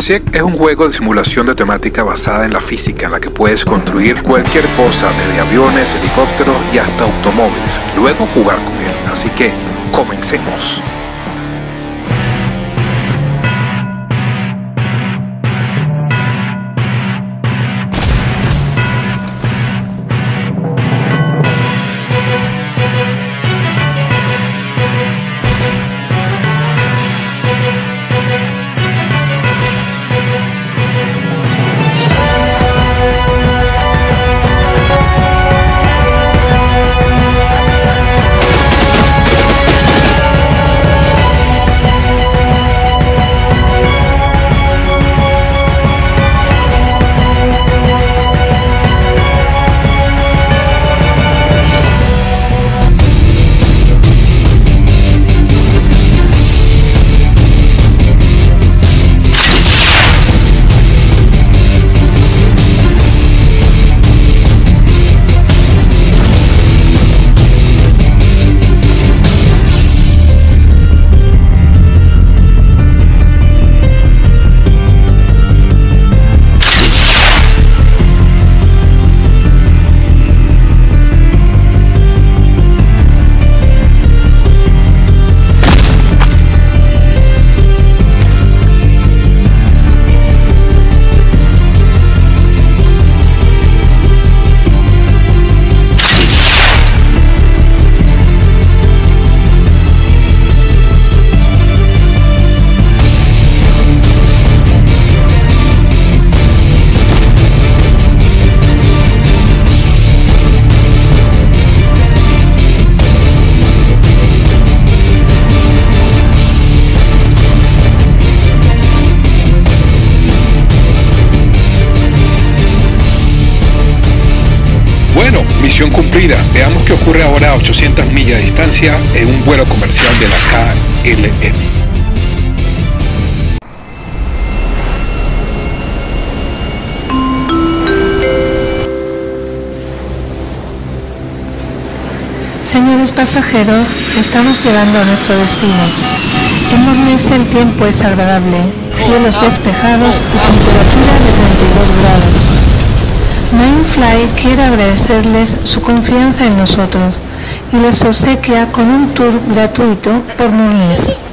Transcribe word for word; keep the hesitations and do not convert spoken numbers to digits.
SEAC es un juego de simulación de temática basada en la física, en la que puedes construir cualquier cosa, desde aviones, helicópteros y hasta automóviles, y luego jugar con él. Así que, comencemos. Bueno, misión cumplida. Veamos qué ocurre ahora a ochocientas millas de distancia en un vuelo comercial de la K L M. Señores pasajeros, estamos llegando a nuestro destino. En Mornese el tiempo es agradable, cielos despejados y temperatura de treinta y dos grados. Mainfly quiere agradecerles su confianza en nosotros y les obsequia con un tour gratuito por Mornese.